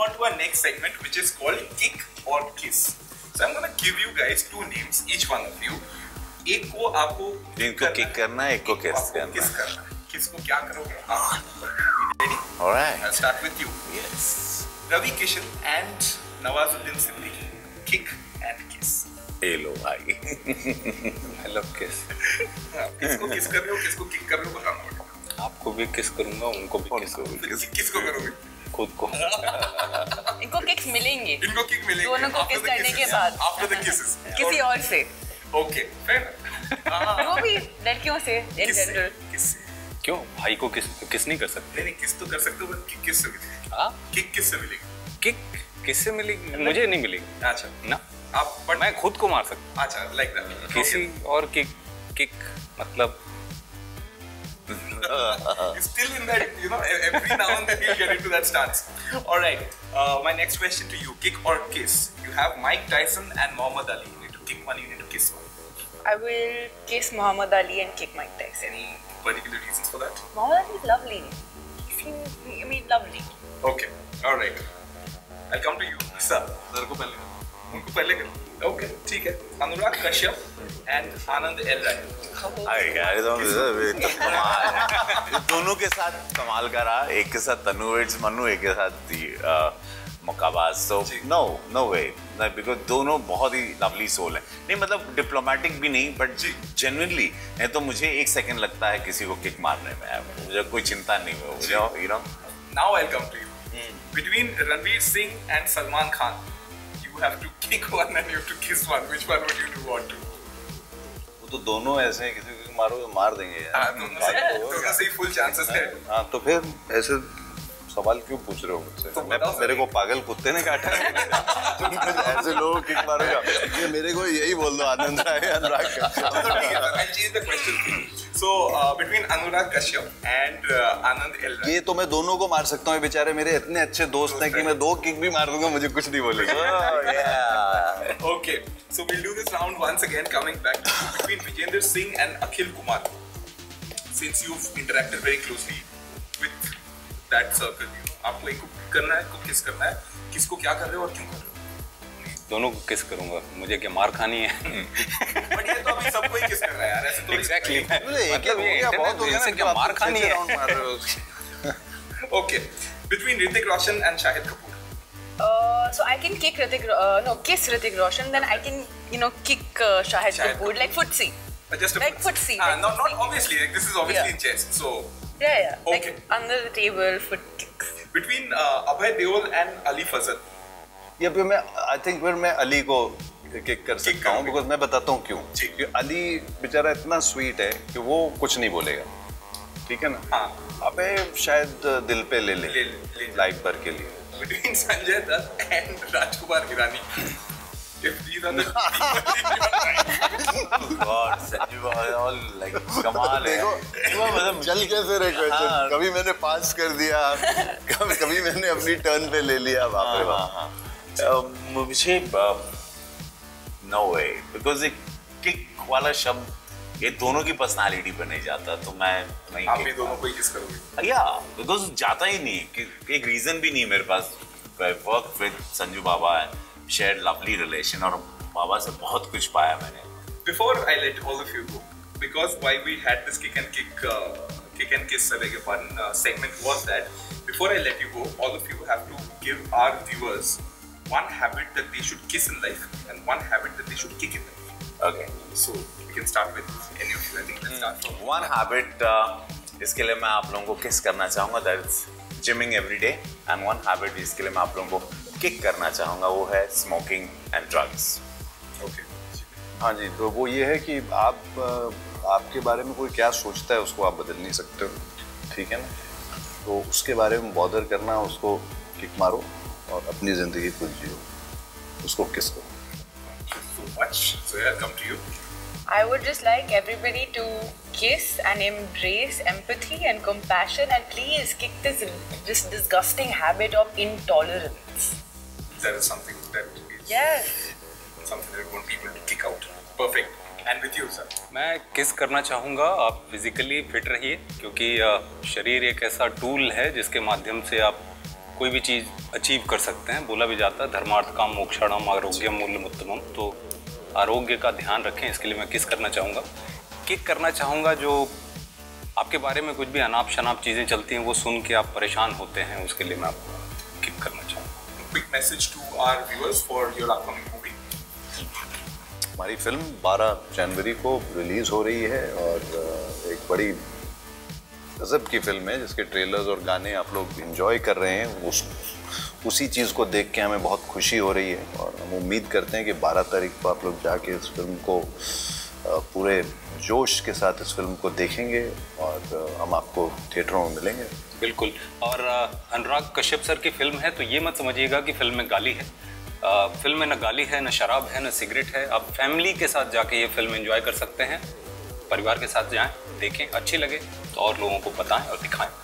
on to our next segment, which is called Kick or Kiss. So I'm gonna give you guys two names, each one of you. एक को आपको kick करना है, एक को किस करना है. किसको क्या करोगे? Ready? Alright. I'll start with you. Yes. Ravi Kishan and Nawazuddin Siddiqui. Kick and kiss. Hello भाई. I love kiss. किसको किस कर रहे हो, किसको किक कर रहे हो बताना पड़ेगा. आपको भी किस करूंगा, उनको भी किस करूंगा. किसको करोगे? खुद को. इनको किक्स मिलेंगे. इनको किक मिलेंगे. दोनों को किस करने के बाद. After the kisses. किसी और से. Okay, fair. वो भी लड़कियों से in general. किससे? क्यों? भाई को किस नहीं कर सकते? नहीं किस तो कर सकते हो, बट किक किस से मिलेगी? हाँ? किक किस से मिलेगी? किक किससे मिलेगी? मुझे नहीं मिलेगी. अच्छा. ना. आप बट मैं खुद को मार सकता. अच्छा, like that. किसी और किक मतलब. Still in that, you know, every now and then you get into that stance. All right. My next question to you: kick or kiss? You have Mike Tyson and Muhammad Ali. You need to kick one. You need to kiss one. I will kiss Muhammad Ali and kick Mike Tyson. Any particular reasons for that? Muhammad Ali is lovely. I mean, lovely. Okay. All right. I'll come to you, sir. Sir को पहले. उनको पहले करो. Okay, ठीक है. Anurag Kashyap and Anand L Rai. दोनों के साथ कमाल का रहा. एक के साथ तनुवेट्स मनु, एक के साथ Mukkabaaz. So no way, because दोनों बहुत ही लवली सोल है. नहीं मतलब डिप्लोमेटिक भी नहीं, बट जेन्युइनली है. तो मुझे एक सेकंड लगता है किसी को किक मारने में. मुझे कोई चिंता नहीं है. मुझे you know. Now I'll come to you. Between Ranveer Singh and Salman Khan, you have to kick one and you have to kiss one. Which one would you want to? वो तो दोनों ऐसे हैं, किसी को मारो तो मार देंगे यार. दोनों से ही full chances है. हाँ तो फिर ऐसे सवाल क्यों पूछ रहे हो मुझसे? तो मेरे को पागल कुत्ते ने काटा है. ऐसे लोग किक मारेगा. ये मेरे को यही बोल दो, आनंद राय Anurag Kashyap. I'll change the question. So between Anurag Kashyap and Anand L. ये तो मैं दोनों को मार सकता हूँ. बेचारे मेरे इतने अच्छे दोस्त हैं कि मैं 2 किक भी मार दूंगा, मुझे कुछ नहीं बोलेगा. Okay, so we'll do this round once again. Coming back between Vijender Singh and Akhil Kumar. Since you've interacted very closely with that circle, you know, आपको एक को करना है, को किस करना है, किसको क्या कर रहे हो और क्यों कर रहे हो? दोनों को किस करूंगा. मुझे क्या मार खानी है? बट ये तो अभी सबको ही किस कर रहा है यार. ऐसे तो Exactly. मतलब ये बहुत हो गया ना, क्या मार खानी है. Okay, between Hrithik Roshan and Shahid Kapoor. So I can kick kiss Hrithik Roshan, then I can, kick Shahid Kapoor, like footsie. Just a like footsie. Not obviously. Like, this is obviously in chess. So. Yeah. Okay. Like under the table, foot kicks. Between Abhay Deol and Ali Fazal. ये फिर मैं I think फिर मैं अली को kick कर सकता हूँ, because मैं बताता हूँ क्यों. क्योंकि अली बेचारा इतना स्वीट है कि वो कुछ नहीं बोलेगा. ठीक है ना. हाँ. अबे शायद दिल पे ले लाइफ भर के लिए. Between Sanjay Dutt and Rajkumar Hirani. If these are the God, Sanju all like कमाल है. देखो मतलब चल कैसे रहे क्वेश्चन. कभी मैंने पास कर दिया, कभी मैंने अपनी टर्न पे ले लिया. बाप रे बाप. मुझे no way, because एक किक वाला शब्द ये दोनों की पर्सनालिटी पे नहीं जाता. तो मैं नहीं. आप भी दोनों को ही किस करोगे? या बिकॉज जाता ही नहीं. एक रीजन भी नहीं मेरे पास. वर्क विद संजू बाबा है, shared lovely relation, और बाबा से बहुत कुछ पाया मैंने. Before I let all of you go, because why we had this kick and kiss segment was that before I let you go, all of you have to give our viewers one habit that they should kiss in life and one habit that they should kick in life. Okay. So we can start with any of you. I think let's start from one habit. इसके लिए मैं आप लोगों को किस करना चाहूँगा. That's gymming every day. And one habit इसके लिए मैं आप लोगों को किक करना चाहूँगा, वो है smoking and drugs. Okay. हाँ जी. तो वो ये है कि आपके बारे में कोई क्या सोचता है उसको आप बदल नहीं सकते हो. ठीक है ना. तो उसके बारे में बॉदर करना, उसको किक मारो और अपनी जिंदगी खुद जियो. उसको किस करो. so much. So yeah, come to you. I would just like everybody to kiss and embrace empathy and compassion, and please kick this disgusting habit of intolerance. That is something that is something that we want people to kick out. Perfect. And with you, sir? मैं किस करना चाहूँगा. आप physically fit रहिए, क्योंकि शरीर एक ऐसा टूल है जिसके माध्यम से आप कोई भी चीज़ अचीव कर सकते हैं। बोला भी जाता है धर्मार्थ काम मोक्षाणाम आरोग्यम मूल्यमुत्तमम। तो आरोग्य का ध्यान रखें, इसके लिए मैं किस करना चाहूँगा, किक करना चाहूँगा। जो आपके बारे में कुछ भी अनाप शनाप चीज़ें चलती हैं वो सुन के आप परेशान होते हैं, उसके लिए मैं आपको किक करना चाहूँगा। Quick message to our viewers for your upcoming movie. हमारी फिल्म 12 जनवरी को रिलीज़ हो रही है और एक बड़ी गज़ब की फिल्म है जिसके ट्रेलर्स और गाने आप लोग एंजॉय कर रहे हैं। उसी चीज़ को देख के हमें बहुत खुशी हो रही है और हम उम्मीद करते हैं कि 12 तारीख को आप लोग जाके इस फिल्म को पूरे जोश के साथ इस फिल्म को देखेंगे और हम आपको थिएटरों में मिलेंगे। बिल्कुल। और अनुराग कश्यप सर की फिल्म है तो ये मत समझिएगा कि फिल्म में गाली है। फिल्म में न गाली है, न शराब है, न सिगरेट है। आप फैमिली के साथ जाके ये फिल्म एंजॉय कर सकते हैं। परिवार के साथ जाएं, देखें, अच्छी लगे तो और लोगों को बताएं और दिखाएं।